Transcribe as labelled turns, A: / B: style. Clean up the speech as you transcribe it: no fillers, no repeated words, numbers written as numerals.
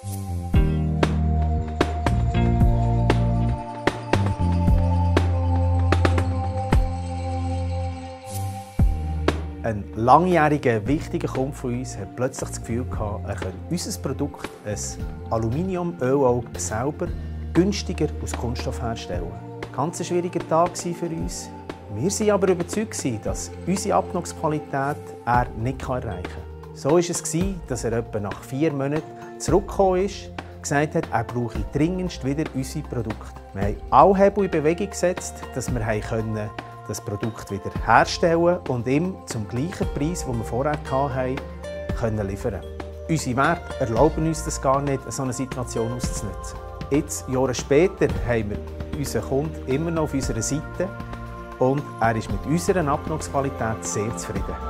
A: Ein langjähriger, wichtiger Kunde von uns hat plötzlich das Gefühl gehabt, er könne unser Produkt, ein Aluminium-Ölauge, selber günstiger aus Kunststoff herstellen. Ganz ein schwieriger Tag für uns. Wir waren aber überzeugt, dass unsere Abnutzungsqualität er nicht erreichen kann. So war es, dass er etwa nach 4 Monaten zurückgekommen ist, gesagt hat, er brauche dringendst wieder unsere Produkte. Wir haben alle Hebel in Bewegung gesetzt, dass wir das Produkt wieder herstellen und ihm zum gleichen Preis, den wir vorher hatten, liefern. Unsere Werte erlauben uns das gar nicht, so eine Situation auszunutzen. Jetzt, Jahre später, haben wir unseren Kunden immer noch auf unserer Seite und er ist mit unserer Abnutzungsqualität sehr zufrieden.